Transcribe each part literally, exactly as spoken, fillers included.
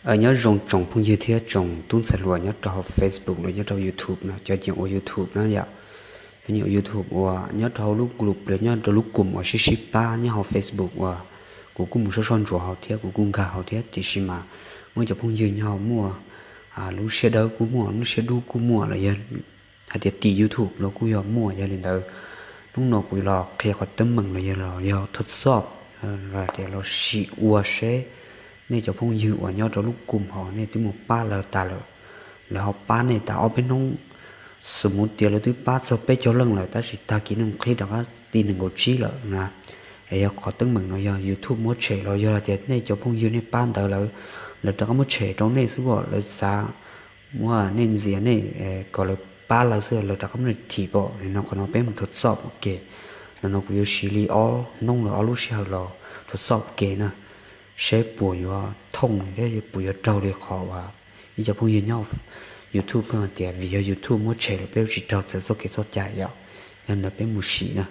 ở nhớ rong trồng phong như thế trồng tuôn sạch lúa nhớ trồng Facebook rồi nhớ trồng YouTube nó cho chuyện ở YouTube nó vậy nhiều YouTube và nhớ trồng lúc group rồi nhớ trồng lúc cùng ở ship ba nhớ học Facebook và của cùng một số son chùa học thế của cùng cả học thế thì xí mà mới cho phong như nhau mua à lúc xe đâu cũng mua lúc xe đu cũng mua là vậy hay thì tỷ YouTube nó cũng giờ mua vậy nên đâu lúc nào cũng là khi họ tấm mừng là vậy là giờ thật sọp là để nó xịt qua xe nên cho phong dư ở nhau trong lúc cùng họ nên tới một ba là ta là là họ ba này ta ở bên nông số một tiền là tới ba sau bé cho lần lại ta chỉ ta kỹ năng khi đó tin được một chí là nè ấy họ tấm mừng rồi giờ YouTube muốn chạy rồi giờ là thế này cho phong dư này ban đầu là là ta có muốn chạy trong này số gọi là sao mua nên gì này gọi là ba là xưa là ta có muốn chỉ bỏ nên nó còn nó bé một thuật sọp ok là nó cũng xử lý ở nông là ở lúc sau là thuật sọp ok nè sẽ bùi và thông cái bùi ở trâu để khó và bây giờ phong nhau YouTube hơn thì vì YouTube muốn chạy là béo chỉ trâu sẽ có cái số chạy vậy nên là béo một xí nè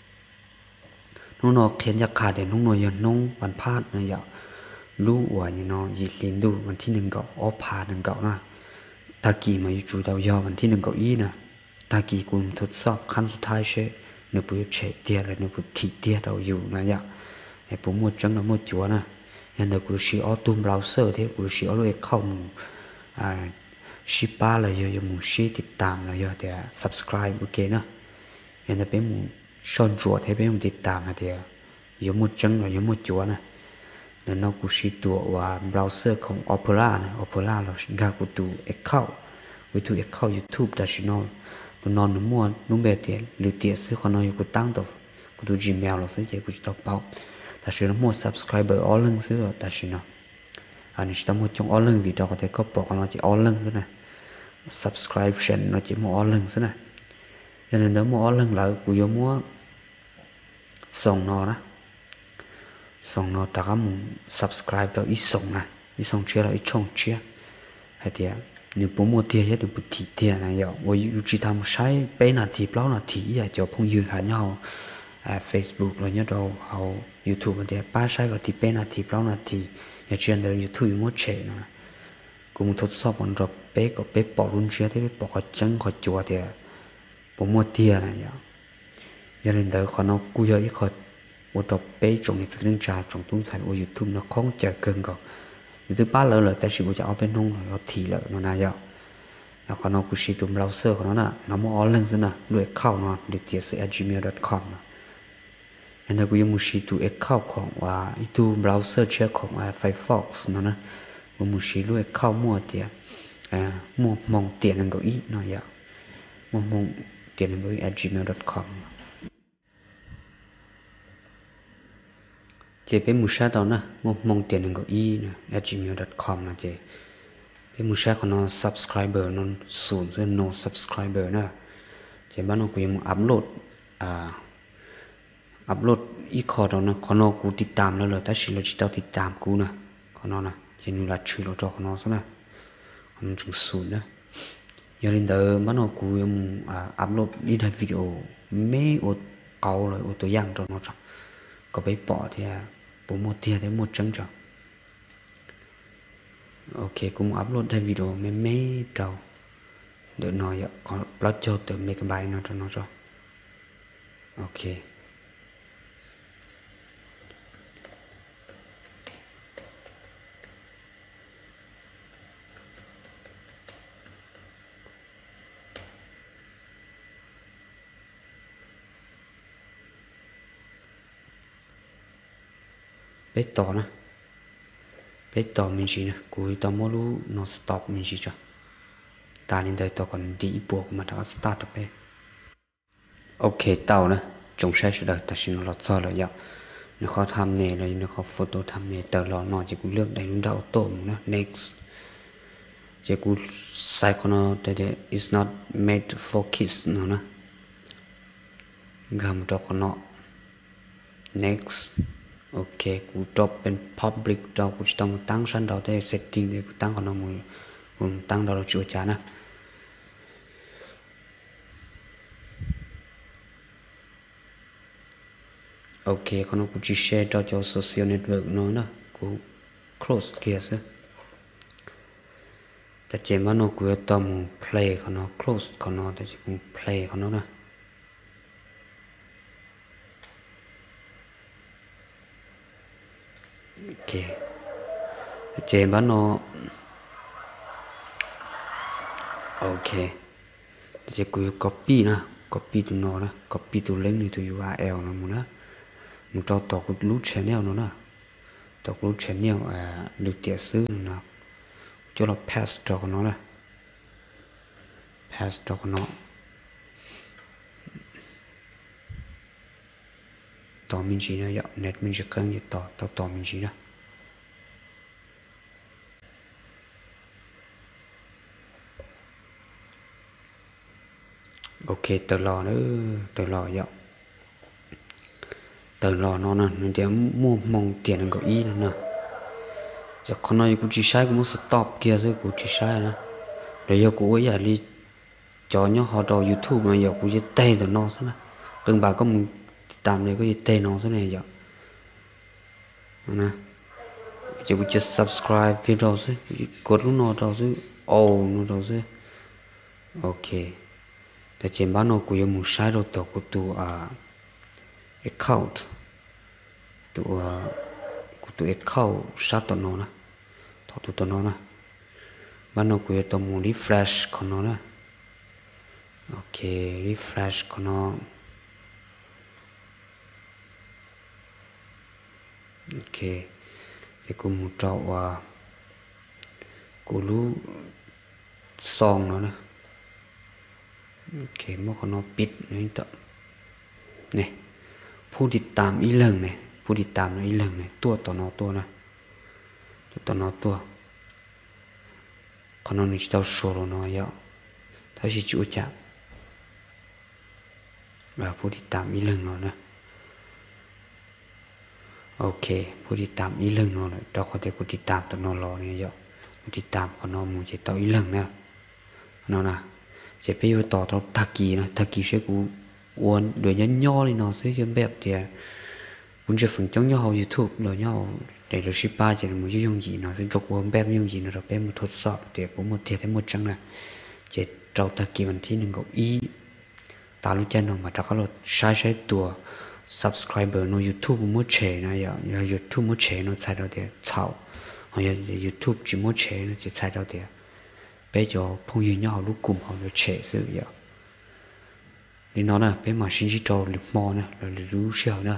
nó nó khiến cho cả để nó nó giờ nông bản phát nữa vậy lú và như nó gì liền đủ bảnที่หนึ่ง cậu ó pháหนึ่ง cậu nè ta kỳ mà chủ đầu giờ bảnที่หนึ่ง cậu ý nè ta kỳ cùngทดสอบขั้นสุดท้ายใช่เนื้อปุ๋ยเฉดเตี้ยเลยเนื้อปุ๋ยขีดเตี้ยเราอยู่นะvậyไอ้ปุ๋ยหมดจังแล้วหมดจัวนะยังเด็กกูชีออตุ้มเราเซอร์ที่กูชีออเลยเข้ามูอ่าชิป้าเลยเยอะมูชีติดตามเลยเยอะแต่ subscribe โอเคนะยังเด็กเป็นมูชอนจัวที่เป็นมูติดตามนะเดียวยังหมดจังเลยยังหมดจัวนะแล้วนกูชีตัวว่าเบราว์เซอร์ของ Opera นะ Opera เราชิงกากูดูเอ็กเข้ากูดูเอ็กเข้า YouTube แต่ชิโน่ตัวนอนนุ่มม้วนนุ่มแบบเดียหรือเตี้ยซื้อคนน้อยกูตั้งตัวกูดู Gmail เราซื้อเจกูจะต้องเป่าแต่ฉันมั่ว subscriber all ลงซื้อแต่ฉันนะอันนี้ฉันมั่วจง all ลงวิดีโอแต่ก็บอกว่าเราจะ all ลงซะนะ subscription เราจะมั่ว all ลงซะนะยันนั้นเดี๋ยวมั่ว all ลงแล้วกูยังมั่วส่งนอนะส่งนอแต่ก็มั่ว subscribe เราอีส่งนะอีส่งเชียร์เราอีช่องเชียร์ให้เดียวnếu bố mua tiền hết được một tỷ tiền này giờ, tôi chỉ tham sai bên nào thì bao nào thì giờ cho phong dư hả nhau à, Facebook rồi nhớ đâu hậu YouTube để ba sai rồi thì bên nào thì bao nào thì giờ chuyện đó YouTube muốn chạy nữa cũng thốt sọp còn rồi bé có bé bỏ luôn chưa thế bé bỏ cái chân cái chùa thì bố mua tiền này giờ giờ nên đó còn nó cúi giờ ít khỏi tôi đọc bé trong những cái trà trong tung sản của YouTube nó không chờ cơn gọi thứ ba là tại sự cho ở bên nông là nó thì là nó này vậy nó còn nó cũng sử dụng browser của nó nè nó mua online rồi nè đuổi account nó được tiệt sẽ gmail chấm com nên là cũng dùng một sử dụng accountของว่าอีตัว browser เชื่อของ Firefox nó nè cũng một sử dụng account mua tiệt à mua mong tiền năng gọi nó vậy mua mong tiền năng gọi gmail chấm com chế bên mua sát đó nè một mong tiền của y nè gmail chấm com là chế bên mua sát của nó subscriber nó xuống dưới no subscriber nè chế bắt nó cũng muốn upload à upload ý khó đó nè còn nó cũngติดตามแล้วเลยแต่สิเราจะต้องติดตามกูนะcòn nó nè chế nó là chữเราcho nó số nè nó chừng xuống nè giờ lên tới bắt nó cũng à upload đi thay video mấy ô câu rồi ôตัวอย่างcho nó cho có bé bỏ thì bố một tiền đến một trăm trọng ok cũng upload thêm video mấy mấy trâu để nói vậy còn upload cho từ mấy cái bài nó cho nó cho ok bé tỏ nè bé tỏ mình chỉ nè cuối tao mua lu nó stop mình chỉ cho ta nên đây tao còn đi buộc mà đã start được bé ok tao nè trong sai sự đời ta xin nó lọt cho là vậy nó khó tham nè rồi nó khó photo tham nè tờ lọ nó chỉ cũng lướt đầy nó đau tổn nữa next chỉ cũng sai con nó đây đây is not made for kids nữa nè gầm cho con nó next okกูจบเป็น public เรากูจะต้องตั้งชั้นเราได้ setting เลยกูตั้งของเราหมดกูตั้งเราเราจั่วจ้านะโอเคของเรากูจะ share เราจะ social network เนาะนะกู close เกียร์ซะแต่เจมันเรากูจะต้อง play เขาเนาะ close เขาเนาะแต่จะกู play เขาเนาะนะโอเคเจมันเราโอเคจะกูจะ copy นะ copy ตัวnóนะ copy ตัว link นี่ตัว ยู อาร์ แอล นะมึงนะมึงจะต่อกูรู้ channel nóนะต่อกูรู้ channel อ่าดูเตี๋ยซื้อนะcho nó pass cho nó này pass cho nó tỏ mình chỉ nó dạo net mình chỉ cần gì tỏ tỏ tỏ mình chỉ đó ok tờ lò nữa tờ lò dạo tờ lò nó nè nó chỉ mua mong tiền nó có ý nữa nè giờ con nói cũng chỉ sai cũng muốn stop kia thôi cũng chỉ sai nữa rồi giờ cũng giờ đi cho nhớ họ đầu YouTube mà giờ cũng chỉ tên từ nó thế này từng bà có một tạm này có gì tên nó thế này giờ nè chỉ cũng chỉ subscribe cái đầu thôi cột lúc nó đầu thôi oh nó đầu thôi okแต่เจมบ้านเรากูยังมุ่งใช้เราตัวกูตัวอ่า account ตัวกูตัว account ชัดตัวน้องนะถอดตัวน้องนะบ้านเรากูจะต้องมุ่ง refresh ของน้องนะโอเค refresh ของน้องโอเคเดี๋ยวกูมุ่งเจาะว่ากูรู้ซองเนาะนะโอเคเมื่อเขานอปิดนี่ต่อเนี่ยผู้ติดตามอีเลิงเนี่ยผู้ติดตามอีเลิงเนี่ยตัวต่อนอตัวนะตัวต่อนอตัวเขานอนนี่จะโชว์นอยอ่ะถ้าชิจูจับแบบผู้ติดตามอีเลิงเนาะนะโอเคผู้ติดตามอีเลิงเนาะเลยเราเขาจะผู้ติดตามตัวนอรอเนี่ยอ่ะผู้ติดตามเขานอนมูจะต่ออีเลิงเนี่ยเนาะนะจะไปอยู่ต่อต่อทักกี้นะทักกี้ช่วยกูอ้วนโดยย่อย่อเลยเนาะซื้อจนแบบเดียวคุณจะฝึกจ้องย่อ YouTube โดยย่อđể được ship ba chỉ là một dùng gì nó sẽ chụp quên bem dùng gì nó rồi bem một thuật sọp để cũng một thiệt hay một trắng này chỉ trâu ta kỳ bản thi đừng có ý ta lúc chân nào mà ta có luật sai sai tua subscriber nó YouTube muốn chế nó giờ YouTube muốn chế nó sai đâu để chào hoặc là YouTube chỉ muốn chế nó chỉ sai đâu để bây giờ phong yêu nhau lúc cùng họ được chế sự giờ đi nó nè bây mà xin chỉ trâu lực mò nè rồi lưu sẹo nè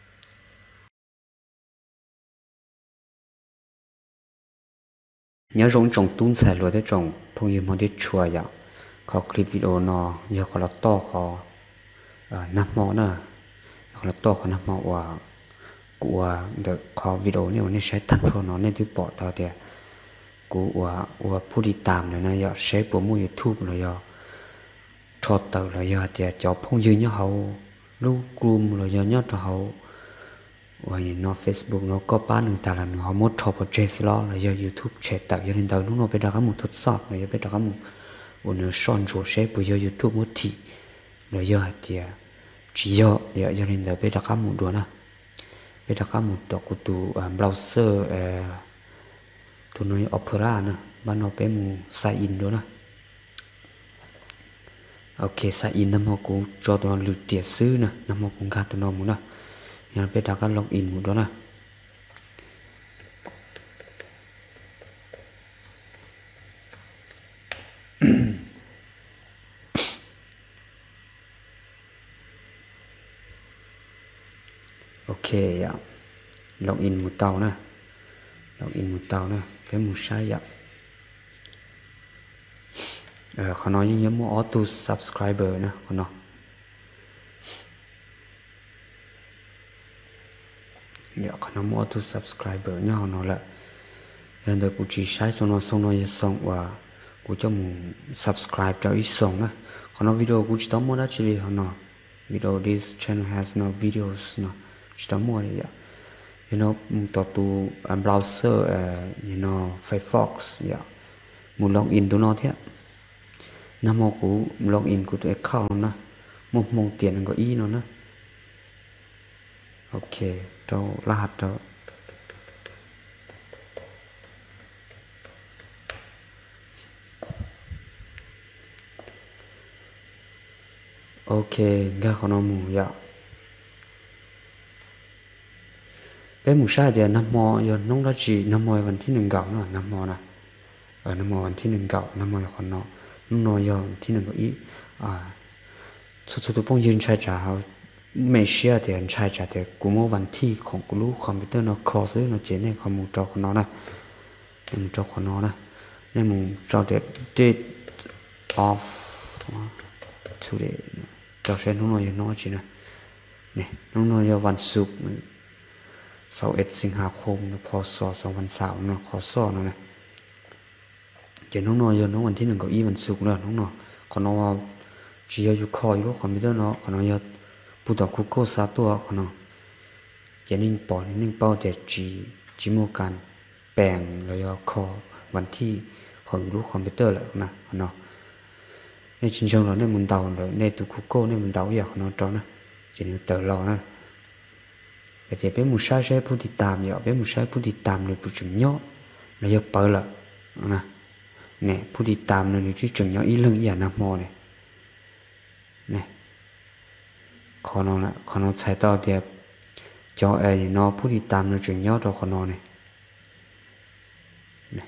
nhớ rong trồng tuôn xài rồi đấy trồng phong yêu mò đi chùa giờเขาคลิปวิดีโอเนาะเยอะเขาละต่อเขานับหม้อเนาะเขาละต่อเขานับหม้อว่ากูว่าเด็กเขาวิดีโอเนี่ยวันนี้ใช้ทันโทรเนาะในที่ปอดเราเดียกูว่าว่าผู้ติดตามเลยนะอย่าใช้โปรโมท YouTube เลยอย่าชดเตอเลยอย่าเดียจอบพงยืนเนี่ยเขาลูกกลุ่มเลยอย่าเนี่ยเขาว่าอย่างเนาะ Facebook เนาะก็ป้าหนึ่งแต่ละหนึ่งเขาหมดชอบเจสล้อเลยอย่า YouTube เช็ดแต่อย่าเรียนเตอร์นู้นเราไปดักหมุดทดสอบเลยอย่าไปดักหมุดวันนี้สอนโจเช่ไปย่อ YouTube หมดทีเลยย่อเดียจีย่อเดี๋ยวอย่าเรียนเตอร์ไปดักหมุดด้วยนะไปดักหมุดต่อกูตัวเบราว์เซอร์เอ่อตัวน้อย Opera นะบ้านเราไปมูไซอินด้วยนะโอเคไซอินน้ำมันกูจอตัวหลุดเตียซื้อนะน้ำมันกูการตัวน้องมูนะยังไปดักกันล็อกอินหมดด้วยนะโอเคอ่ะล็อกอินหมดเตานะล็อกอินหมดเตานะไปหมดใช้อ่ะเออเขาน้อยยังยังมั่ว auto subscriber นะเขาน้อยเดี๋ยวเขาน้อยมั่ว auto subscriber เนี่ยเขาน้อยละยังเดี๋ยวกูจีใช้ส่งน้อยส่งน้อยยังส่งว่ากูจะมุ่ง subscribe จะอีส่งนะเขาน้อยวิดีโอกูจะต้องมั่วได้จริงเขาน้อยวิดีโอ this channel has no videos เนาะจะต้องมั่วเลยอ่ะyou know ต่อตัว browser เอ่อ you know Firefox อย่ามุ่ง login ตัวน้อยเท่าน้ำมอกูล็อกอินกูตัว account นะมองมองเตียนก็อีเนาะนะโอเคเรารหัสเรา ok nghe con nó mù dạ bé mù sai thì năm mò giờ nó đã chỉ năm mòวันที่หนึ่งเก่าเนาะnăm mòนะเออnăm mòวันที่หนึ่งเก่าnăm mòคนเนาะน้องน้อยgiờวันที่หนึ่งก็อีอ่าสุดสุดตัวพงยืนใช้จ่าเขาไม่เชื่อแต่ใช้จ่าแต่กูโมวันที่ของกูรู้คอมพิวเตอร์เนาะคอซื้อเนาะเจเนี่ยข้อมูลจอคนเนาะนะเนี่ยมึงจอคนเนาะนะเนี่ยมึงจอเด็ด date of today จอเช่นน้องน้อยเนาะจีนะเนี่ยน้องน้อยวันศุกร์เสาร์เอ็ดสิงหาคมพศสองพันสามเนาะขอซ้อเนาะนะเดี๋ยวน้องน้อยน้องวันที่หนึ่งเก้าอี้วันศุกร์แล้วน้องน้อยขอน้องว่าจีอยู่คอยรู้คอมพิวเตอร์เนาะขอน้องยาปูต่อคุกโก้ซาตัวขอน้องเดี๋ยวนิ่งปอนนิ่งเป้าแต่จีจีโมกันแปลงแล้วยาคอวันที่ของรู้คอมพิวเตอร์แล้วนะขอน้องในชินชงเราในมุนเตาเลยในตัวคุกโก้ในมุนเตาอยากขอน้องจอนะจีนี่เตอร์รอนะแต่จะเป็นมุชาใช้ผู้ติดตามอย่าเป็นมุชาผู้ติดตามเลยผู้จึงย่อแล้วยาเปิดละนะเนี่ยผู้ติดตามเลยที่จึงย่ออีเรื่องอย่างนักมอเนี่ยเนี่ยขอนอนละขอนอนใช้ต่อเดียบจอเอ๋ยนอผู้ติดตามเลยจึงย่อต่อขอนอนเนี่ยเนี่ย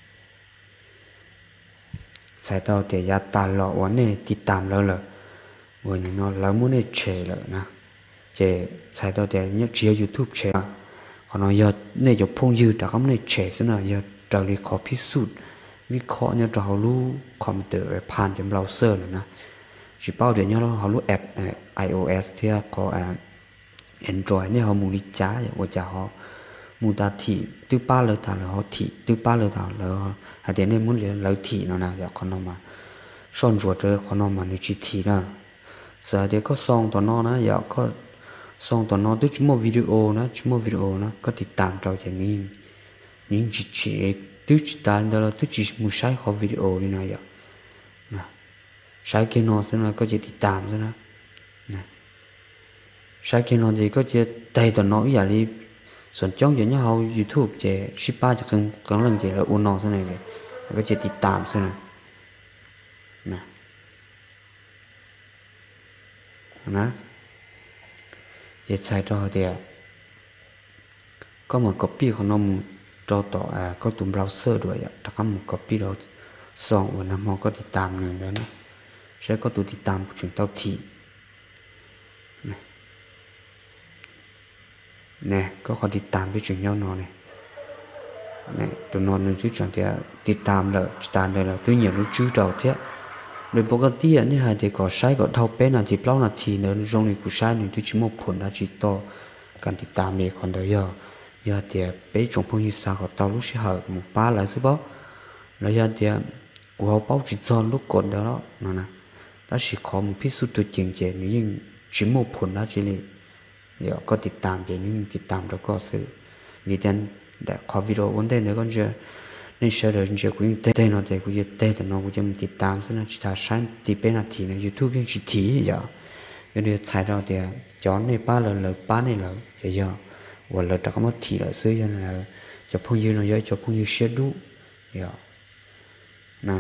ใช้ต่อเดียยาตาหล่อวันนี้ติดตามแล้วเลยวันนี้นอนแล้วมุ่งเนี่ยเฉยเลยนะเจใช้ต่อเดียเนี่ยเชียร์ยูทูบเฉยขอนอนยอดเนี่ยจะพงยืดแต่เขาเนี่ยเฉยซะหน่อยยอดเราเลยขอพิสูจน์วิเคราะห์เนี่ยเรารู้คอมพิวเตอร์ผ่านจากเบราว์เซอร์เลยนะchỉ bao giờ nhau họ lúc app iOS thì có Android này họ muốn đi trả vậy và họ muốn ta thị từ ba lần thằng là họ thị từ ba lần thằng là họ đến đây muốn lấy thị nó nào vậy con nó mà son ruột rồi con nó mà nó chỉ thị đó giờ thì có song tụi nó nó giờ có song tụi nó tức chỉ một video nó chỉ một video nó cóติดตามเราจะมีnhững chỉ chỉ tức chỉ tán đó là tức chỉ một sai họ video đi này vậyใช้เกนอซึ่งเราก็จะติดตามซะนะนะใช้เกนอที่ก็จะได้ต่อน้อยอย่างนี้ส่วนจ้องอย่างนี้เขา YouTube จะชิป้าจะกำกำลังจะเราอุ่นนอนซะหน่อยเลยก็จะติดตามซะนะนะนะจะใช้ต่อเดียวก็เหมือน copy ของน้องจอต่ออ่าก็ตุ่มเบราว์เซอร์ด้วยอ่ะถ้าเขาหมุน copy เราส่องวันนั้นมันก็ติดตามหนึ่งแล้วนะใช้ก็ตัวติดตามถึงเต้าทีเนี่ยก็ขอติดตามด้วยถึงยอดนอนเนี่ยเนี่ยตัวนอนนึงชื่อจังเดียติดตามเลยติดตามเลยแล้วตัวเหนียวนึกชื่อเราเท่าโดยปกติอันนี้หายใจก็ใช้ก็เท่าเป็นนาทีเปล่านาทีเนื้อตรงนี้กูใช้หนึ่งที่ชิมผลนาทีต่อการติดตามเองคนเดียวยาเดียไปจงพงยิสาก็เต้าลูกชิ้นหางหมูปลาอะไรสิบ่แล้วยาเดียกูเอาเป้าจิตจอนลูกกดเดียวแล้วนั่นนะถ้าสิขอมึงพิสูจน์ตัวจริงเจนี่ยิ่งชิมผลนะจีนี่เดี๋ยวก็ติดตามเจนี่ติดตามแล้วก็ซื้อมีแต่แต่ขอวิดีโอวันเดียวก็จะในเช้าเดี๋ยวจะกูยิ่งเต้นเอาแต่กูจะเต้นแต่น้องกูจะมึงติดตามซะนะจิตาชันติเป็นนาทีใน YouTube ยิ่งจิตทีเดี๋ยวเดี๋ยวใช้เราเดี๋ยวย้อนในป้าเลยเลยป้าในเลยจะเยอะวันเลยแต่ก็มาทีเลยซื้อยังไงจะพุ่งยืนเราเยอะจะพุ่งยืนเชื่อดูเดี๋ยวนะ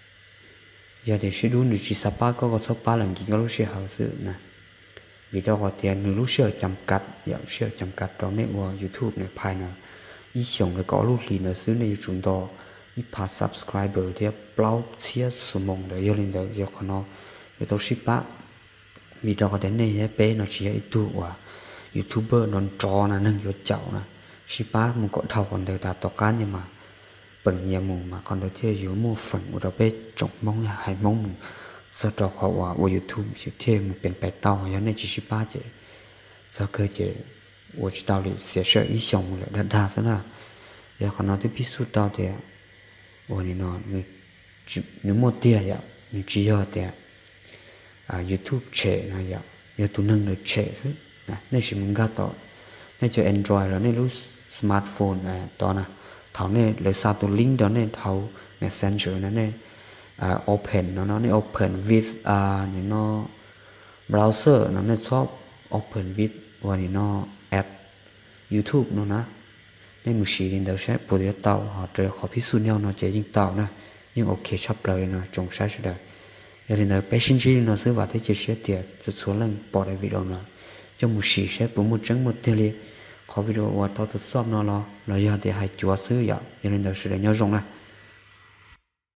giờ để sử dụng được chỉ sapa có có số ba lần chỉ có lúc sẽ hậu sự nè vì đó có tiền người lúc sẽ chăm cắt giờ sẽ chăm cắt trong này qua YouTube này phải nào ý xong rồi có lúc liền là xứ này chúng ta ý pa subscriber thì bao chia số mong để giờ lên được giờ còn nó để tôi ship á vì đó có đến này bé nó chỉ ít tu qua YouTuber nó trò là nâng vô chậu nè ship á một con thầu còn để ta tỏ cá nhưng mà bằng nhà mùng mà còn được theo dõi một phần của đó bé trồng mong là hay mong sau đó họ vào YouTube sẽ thêm một bên bài tàu như này chỉ ship ba chế sau khi chế我知道了写设一项目了，但他是呢，也可能对必须到的，我你呢，你只你没得呀，你只要的啊 YouTube 切那呀，要都能的切是，那那是mình搞到，那就 Android 了，那路 smartphone 哎，到呢，头呢来杀到 link 到呢头 Messenger 那呢啊 open 那那 open with 啊你那 browser 那那 shop open with ว่านี่เนาะแอป YouTube เนาะนะในมือถือนี่เราใช้โปรเจกต์เต่าหาเจอขอพิสูจน์เนี่ยเนาะจะยิ่งเต่านะยิ่งโอเคชอบเลยเนาะจงใช้สุดเลย giờ đến đời bé xin chỉ nó sẽ vào thế chia sẻ tiền cho số lần bỏ lại video nó cho một xí sẽ bốn một trắng một tele có video và tao tự xóa nó lo nó giờ thì hai chúa xứ giờ giờ đến đời sẽ để nhau rong này